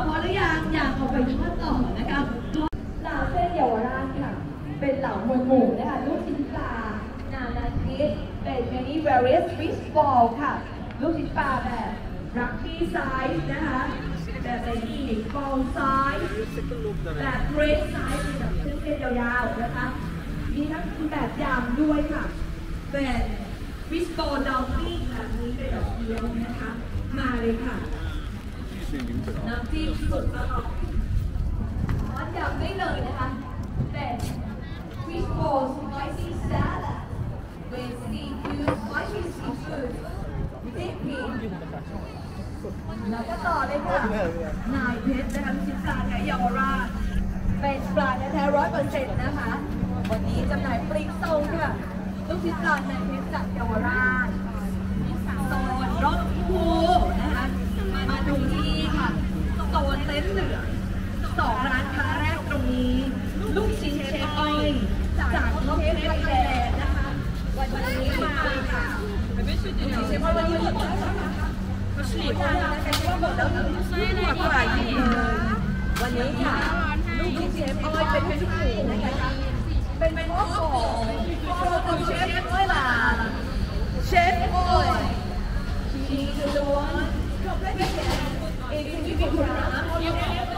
พอหรือยังอยากออกไปทอดต่อนะคะเหล่าเส้นเยาวราชค่ะเป็นเหล่ามวลหมู่นะคะลูกชิ้นปลานานาชนิดเป็น many various fish ball ค่ะลูกชิ้นปลาแบบรักที่ไซส์นะคะแบบเป็นอีก ball size แบบ great size แบบเส้นยาวๆนะคะมีทั้งแบบยำด้วยค่ะเป็นฟิชบอลดองกิ้งแบบนี้เป็นแบบเดียวนะคะมาเลยค่ะน้ำจิ้มสุดอร่อยร้านยำได้เลยนะคะเป็นฟิชบอลสไปซี่สลัด with seafood spicy seafood dipping แล้วก็ต่อเลยค่ะนายเพชรนะคะชิ้นปลาแท้เยาวราชเป็นปลาแท้ 100% นะคะวันนี้จำหน่ายปลีกส่งค่ะลูกชิ้นปลานายเพชรจากเยาวราชโซนรถคูนะคะมาดูที่ค่ะโซนเต็นท์เหลือง2ร้านค้าแรกตรงนี้ลูกชิ้นเชฟอ้อยจากเชฟไทยแลนด์นะคะวันนี้มาค่ะลูกชิ้นเชฟอ้อยวันนี้หมดแล้วนะคะว่าหมดแล้วหมดไปวันนี้ค่ะลูกชิ้นเชฟอ้อยเป็นผู้หญิงนะคะเป็นพ่อของเชฟอ้อยล่ะเชฟอ้อยชีคือthe one if you can pronounce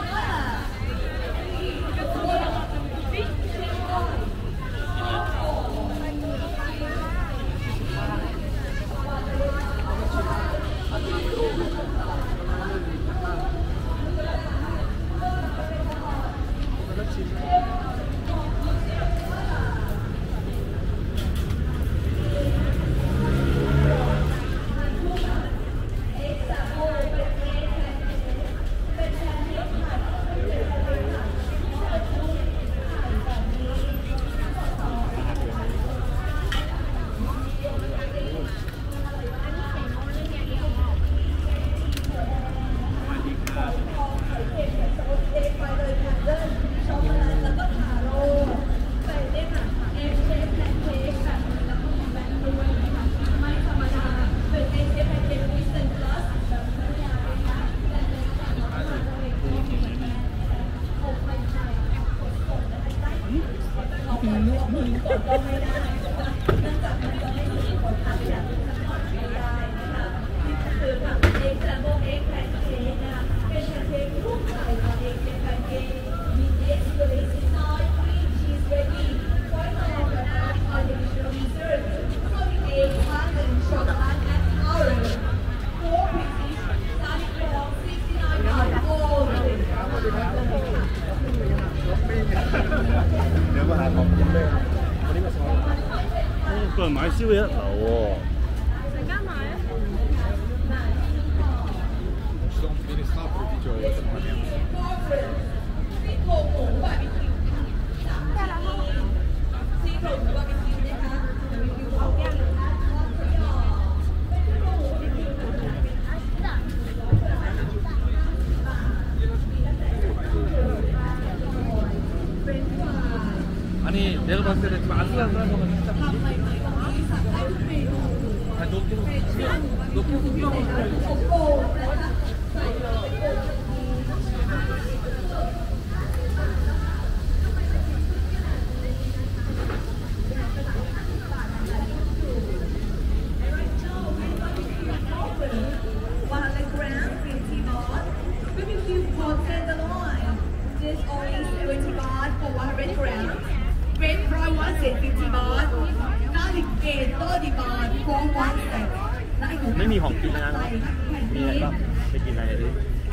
買宵夜樓喎。 陣間買啊！ 아니 내가 봤을 때 좀 아슬아슬한 거 같아. 높게 This only 70 baht for 100 grams. Red fry one set 50 baht. Garlic gate 30 baht for one set. ไม่มีของกินแล้วนะมีอะไรบ้างไปกินอะไรดิ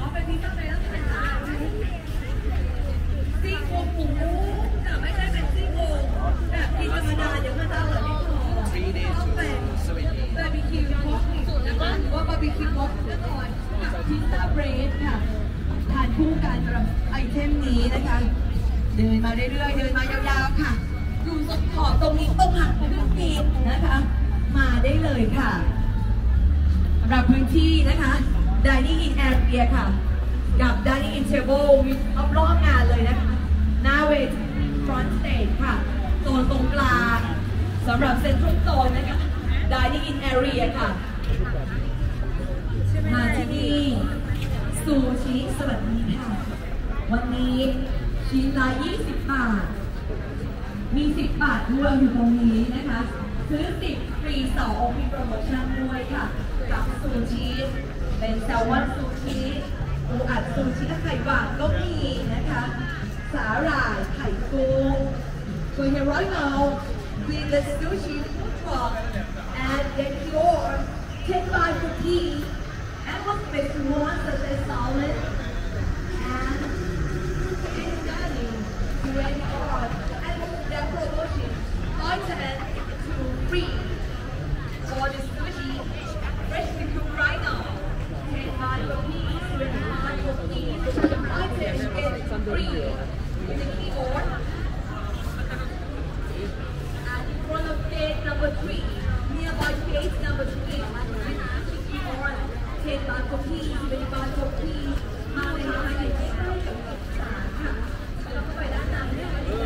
ซี่โครงหมูแต่ไม่ใช่เป็นซี่โครงแบบกินธรรมดาเดี๋ยวมันจะอร่อยไม่พอต้องเป็นบาร์บีคิวพ็อกนะคะหรือว่าบาร์บีคิวพ็อกแน่นอนกับพิซซ่าเบรดค่ะทานคู่กันสำหรับไอเทมนี้นะคะเดินมาเรื่อยๆเดินมายาวๆค่ะอยู่ตรงขอบตรงนี้ตรงหักเครื่องบินนะคะมาได้เลยค่ะสำหรับพื้นที่นะคะ Dining in Area ค่ะกับ Dining in Table รอบงานเลยนะคะหน้าเวที Front Stage ค่ะโซนตรงกลางสำหรับ Central Zone นะคะ Dining in Area ค่ะมาที่นี่ซูชิสวัสดีค่ะวันนี้ชิ้นละ20 บาทมี10 บาทด้วยอยู่ตรงนี้นะคะซื้อ10ฟรี2องค์มีโปรโมชั่นด้วยค่ะกับซูชิเป็นแซลมอนซูชิปูอัดซูชิไข่หวานก็มีนะคะสาหร่ายไข่กุ้ง So here right now with the sushi food truck and then your 10 baht for tea and what makes you want such a solid and it's dining to any art and their promotion 5 to free for the sushi freshly cooked right now 10 baht for tea 20 baht for tea items get free with the keyboard and in front of gate number 3 nearby gate number 3 with the keyboard 10 baht for tea 20 baht for tea มาเลยค่ะมาเลยค่ะแล้วก็ไปด้านหน้าเนี่ย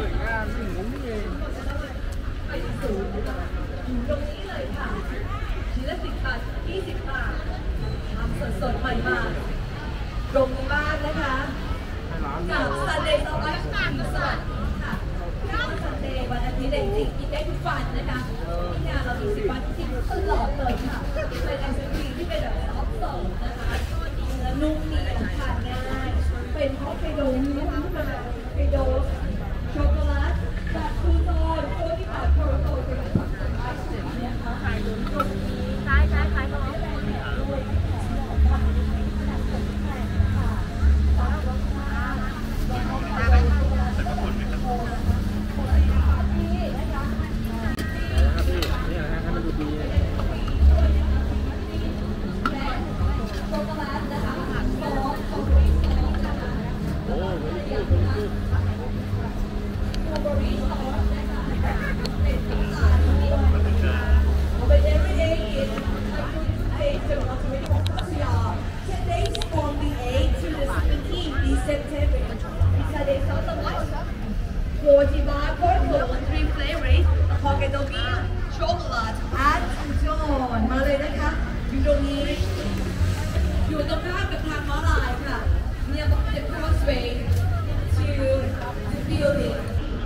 ไปสูงตรงนี้เลยค่ะชิ้นละ10 บาท20 บาททำสดๆใหม่มาตรงนี้บ้านนะคะกับ Sunday สวัสดีค่ะSunday วันอาทิตย์จริงๆกินได้ทุกวันนะคะที่งานเรามี10 วันจริงตลอดเลยค่ะเป็นไอศครีมที่เป็นแบบซอฟต์นะคะและนุ่มดีทานง่ายเป็นฮอกไกโดนะคะเป็นแบบฮอกไกโดช็อกโกแลตแบบคูโตนโคที่แบบโคโตเป็นแบบผักไม้สวยนะคะขายของมาเลยนะคะอยู่ตรงนี้อยู่ตรงข้ามกับทางม้าลายค่ะ near the crossway to the building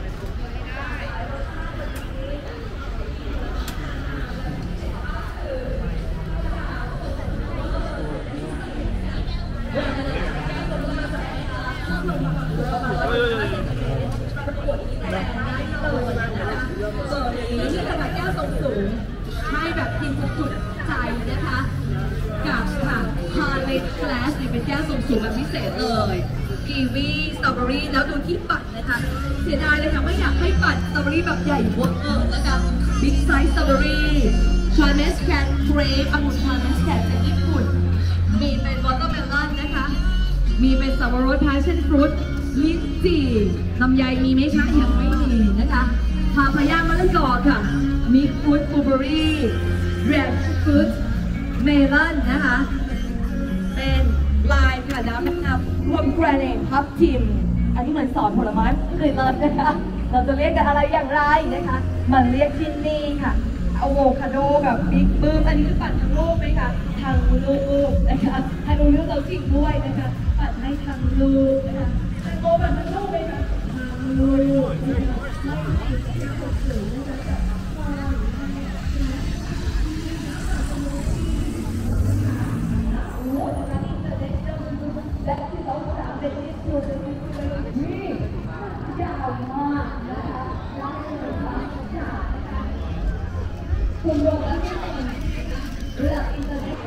ประกวดที่แรงได้เลยนะคะนี่ขนาดแก้วทรงสูงให้แบบกินจุดใจนะคะกับค่ะฮาร์เลย์แฟลชนี่เป็นแก้วทรงสูงแบบพิเศษเลยกีวีสตรอเบอรี่แล้วดูที่ปัดนะคะเสียดายเลยค่ะไม่อยากให้ปัดสตรอเบอรี่แบบใหญ่เวอร์นะคะบิ๊กไซส์สตรอเบอรี่ชาเมสแคนเครปองุ่นชาเมสแคนจากญี่ปุ่นมีเป็นวอเตอร์เมลอนนะคะมีเป็นสับปะรดพาชั่นฟรุตลิ้นจี่ลำไยมีไหมคะยังไม่มีนะคะพาพายามะละกอค่ะมีฟรุตบลูเบอรี่แรดฟรุตเมลอนนะคะเป็นลายค่ะน้ำมะนาวรวมแกรเนตทับทิมอันนี้เหมือนสอนผลไม้เลยเลยนะคะเราจะเรียกกันอะไรอย่างไรนะคะมันเรียกที่นี่ค่ะอะโวคาโดแบบบิ๊กบึ้มอันนี้คือปั่นทั้งลูกไหมคะทั้งลูกนะคะให้ลูกเราจริงด้วยนะคะปั่นให้ทั้งลูกนะคะแตงโมปั่นทั้งลูกไหมคะทั้งลูกนะคะไม่ติดที่สุดสูงนะคะยาวมากนะคะคุณรวมแล้วที่เป็นเรื่องอินเทอร์เน็ต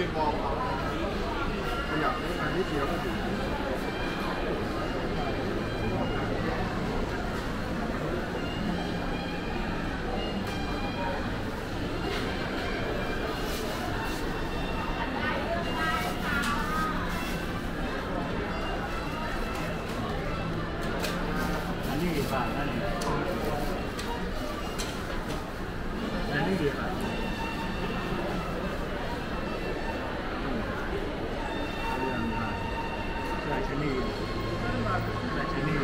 มองเขาขยับได้มานิดเดียวก็ถึงนี่ดีกว่านั่นนี่ดีกว่าราชนีราชนี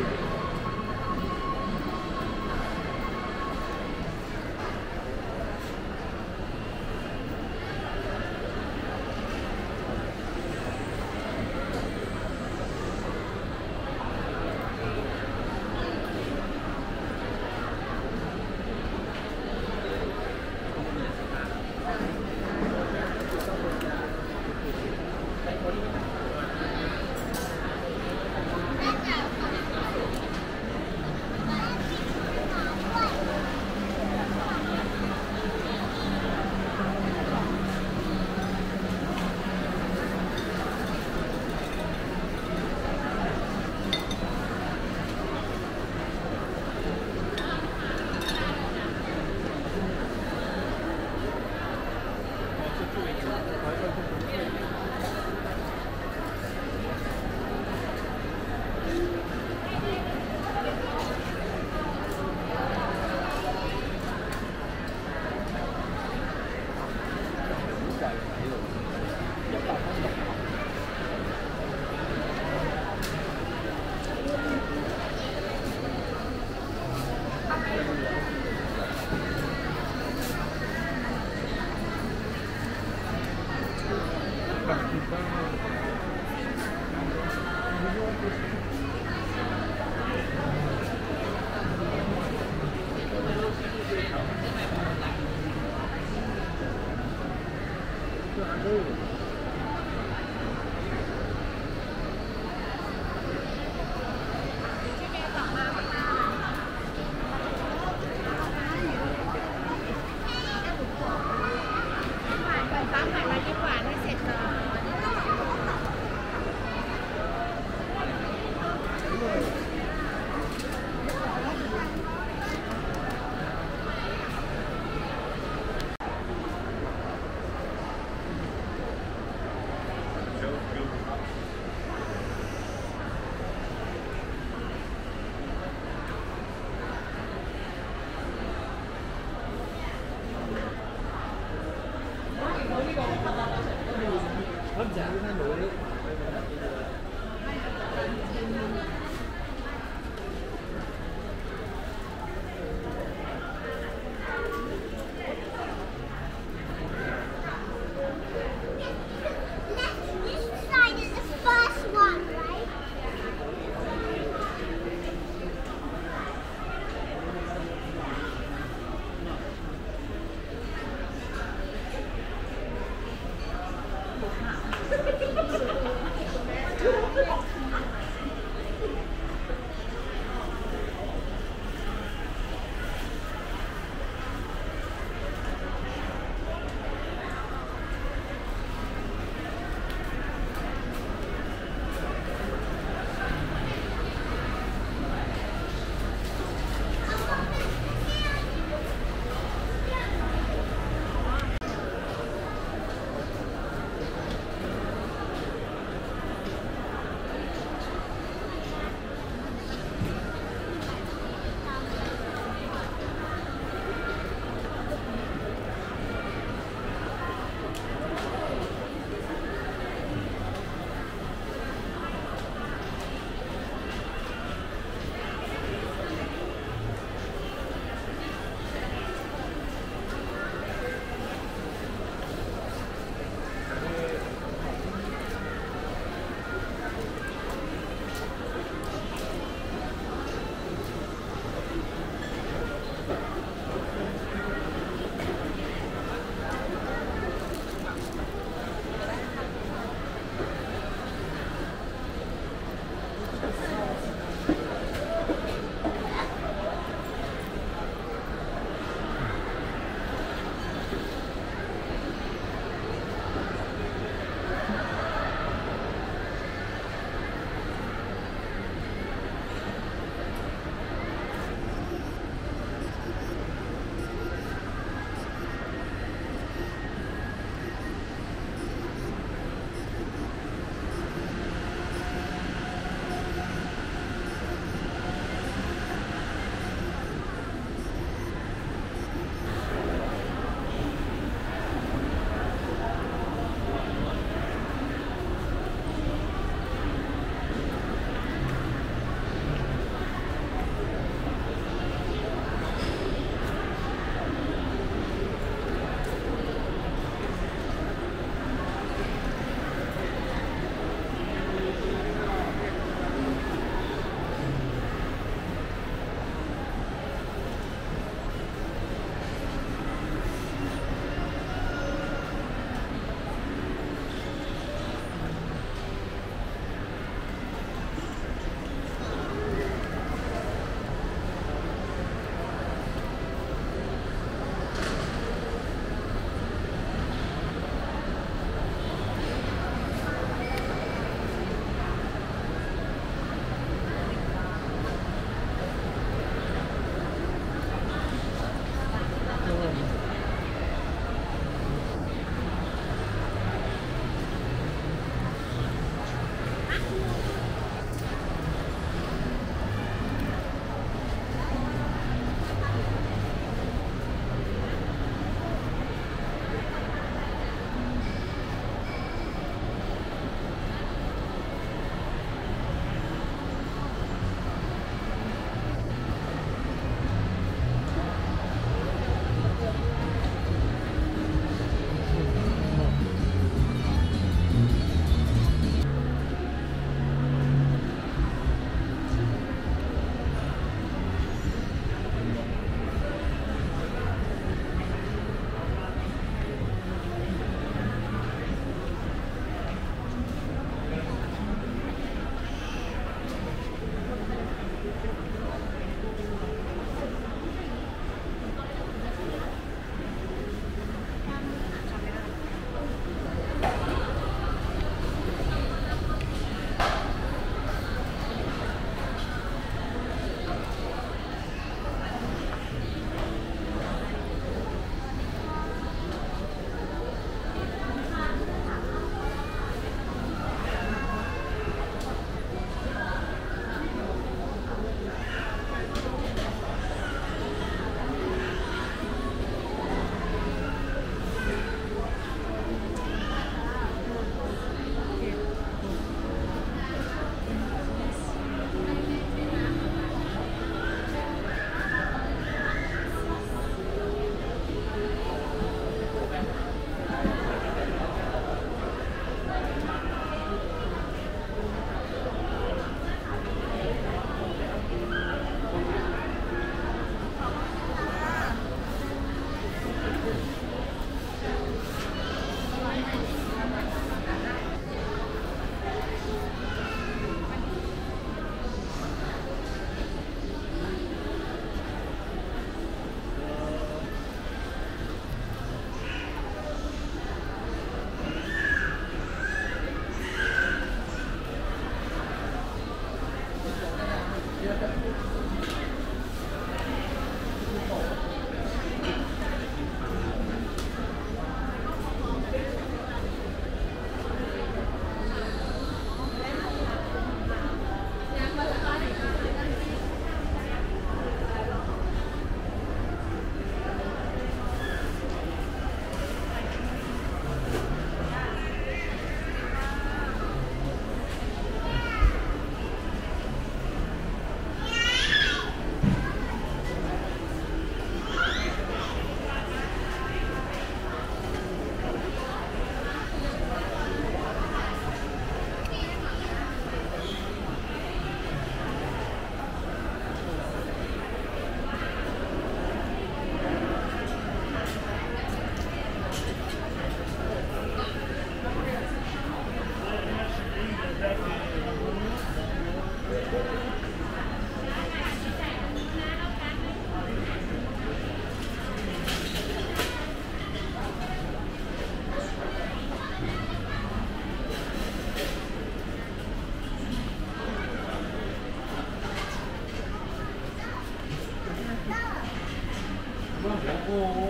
โอ้โห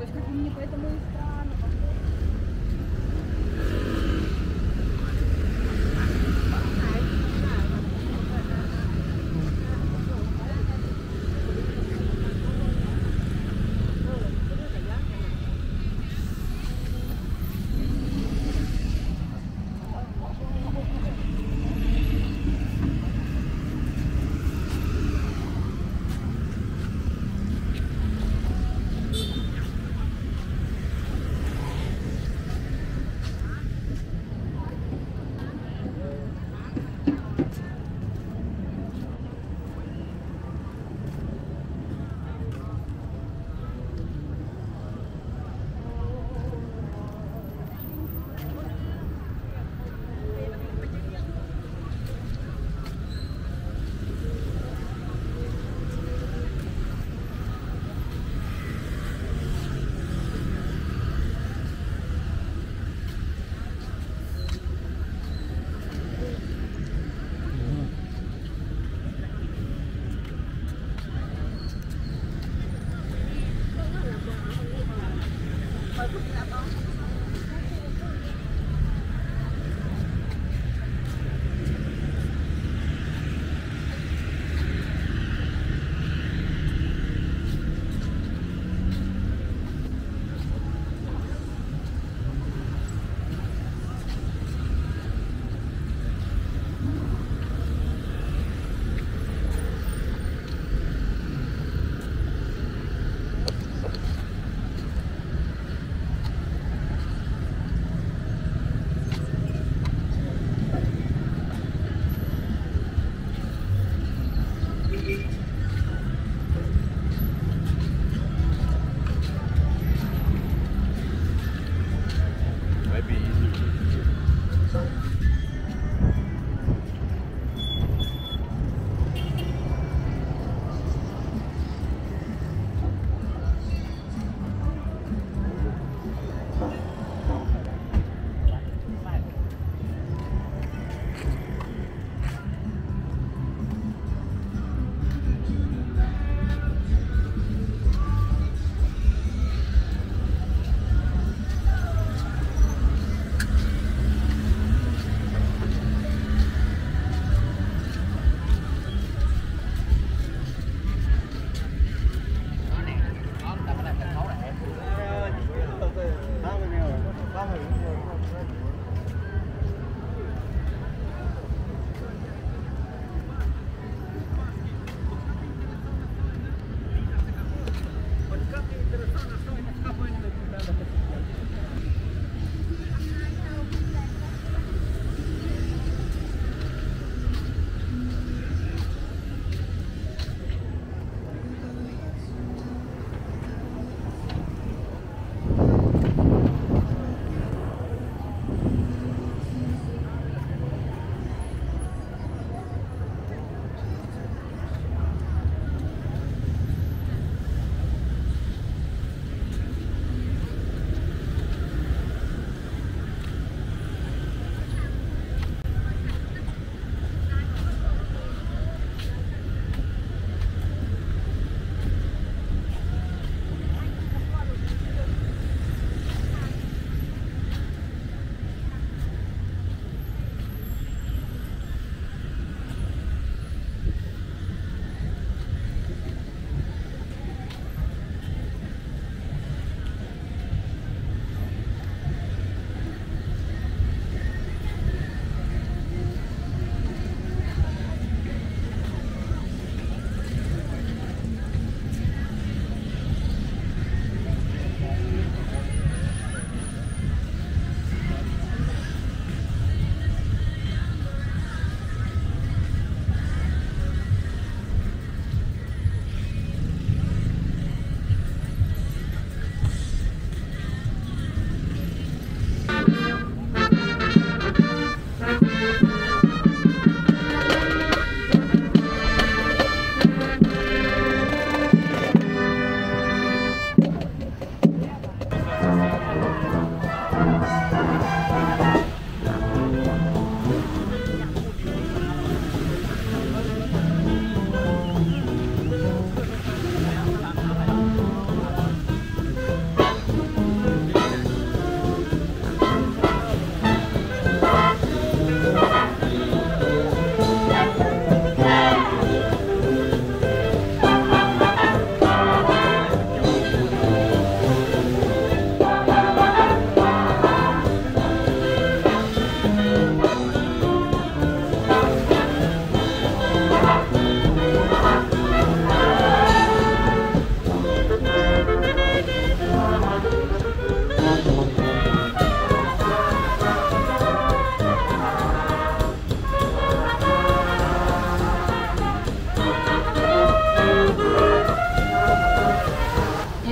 Мне поэтому и странно.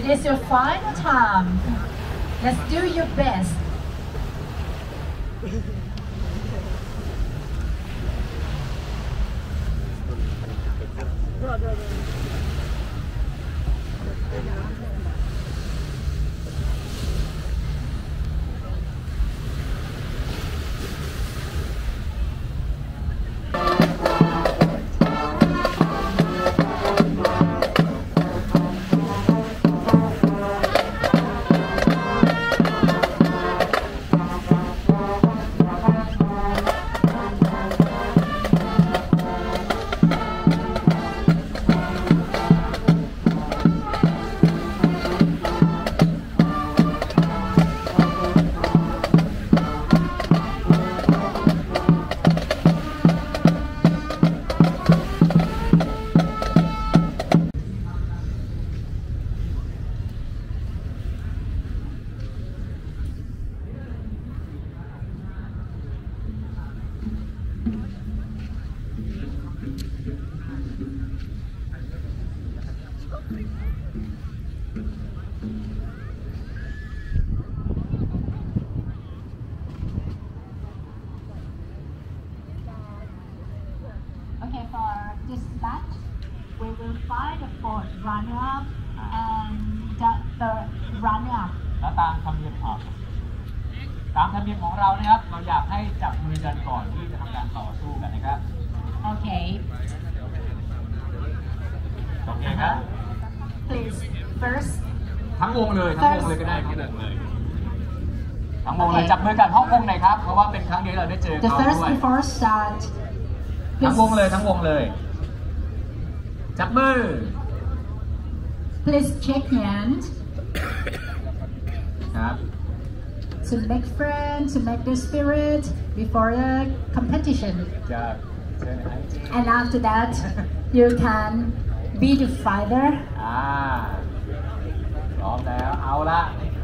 It is your final time. Let's do your best. Okay, for this match, we will find the fourth runner-up and the third runner-up. แล้วตามธรรมเนียมของเรานะครับเราอยากให้จับมือกันก่อนที่จะทำการต่อสู้กันนะครับ Okay. โอเคครับ Please, first. ทั้งวงเลยก็ได้ทั้งวงเลยจับมือกันห้องวงไหนครับเพราะว่าเป็นครั้งนี้เราได้เจอ The เขา first ด้วย before start. ทั้งวงเลยจับมือ Please shake hand. ครับ To make friends, to make the spirit before the competition. จะเชิญให้ And after that, you can be the fighter. พร้อมแล้วเอาละ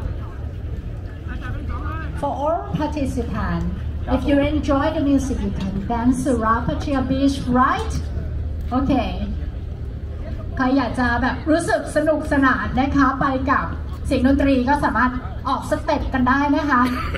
For all participants, if you enjoy the music, you can dance around Pattaya Beach, right? Okay. ใครอยากจะแบบรู้สึกสนุกสนานนะคะไปกับเสียงดนตรีก็สามารถออกสเต็ปกันได้นะคะ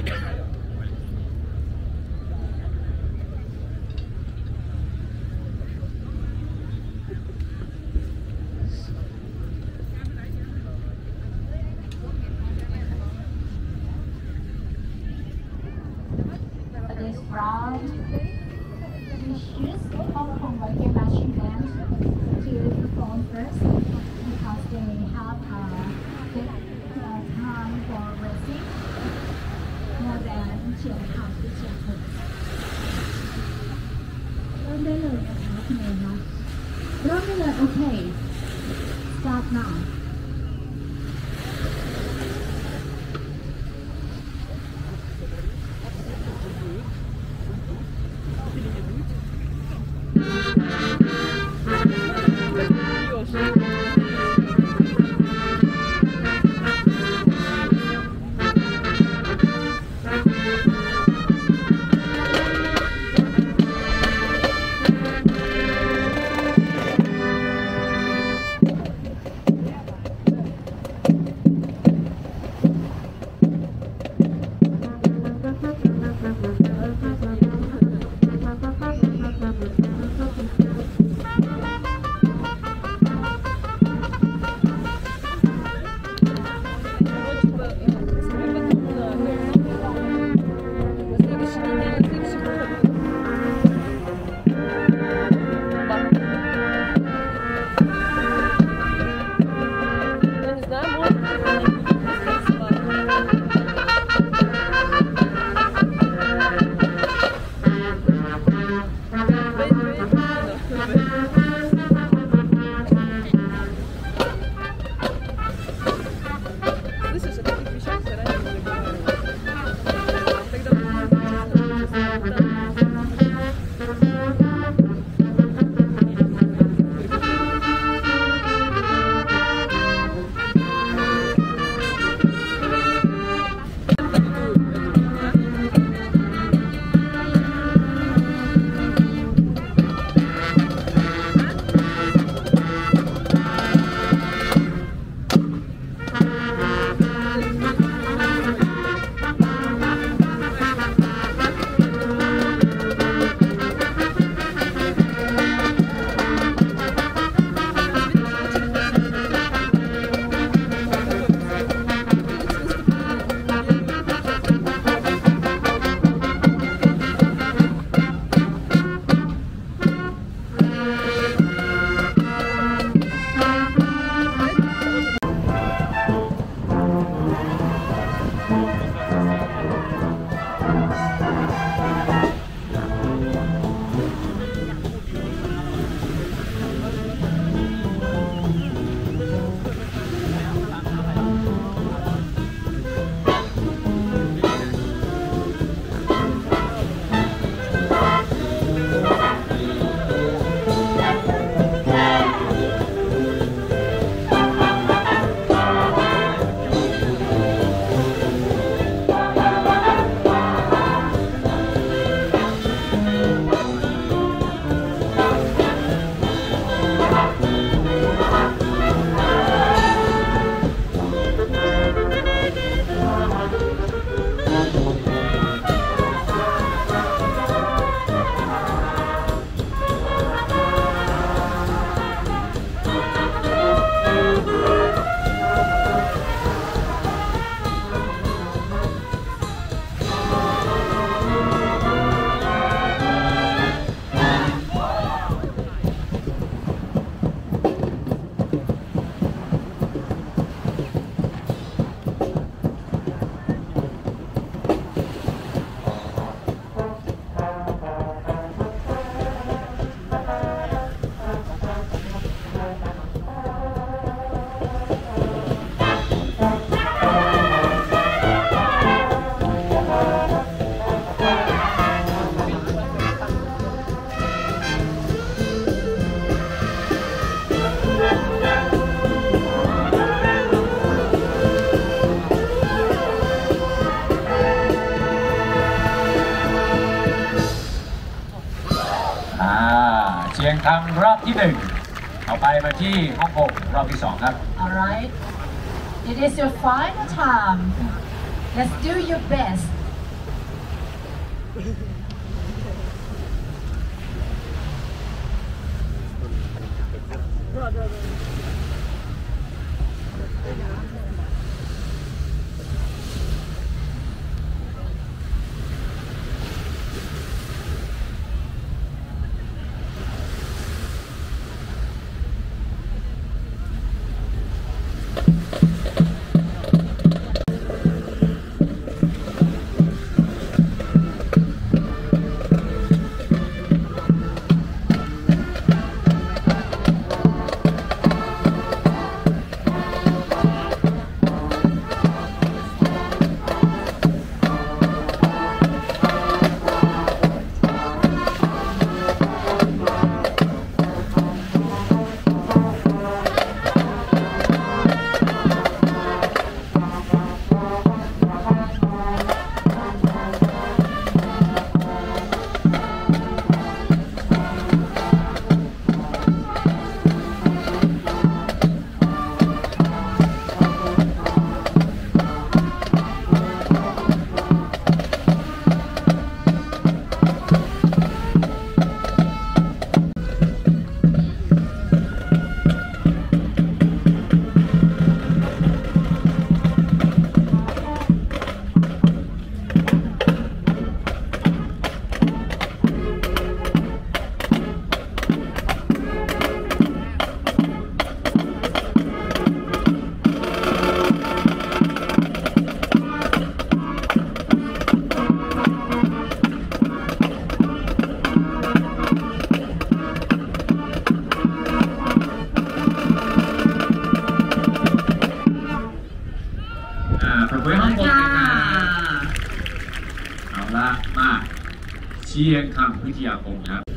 For this round, we choose Hong Kong Reggae Marching Band to perform first because they have a good time for racing more than เฉียวขาดที่เฉียวถึงเริ่มได้เลยนะคะคุณเอ๋คะเริ่มได้เลย Okay start now ทางรอบที่1ต่อไปมาที่ฮ่องกงรอบที่2ครับ Alright, it is your final time. Let's do your best. ประเภทฮ่องกงนะครับเอาละมาเชียงคำวิทยาคมครับ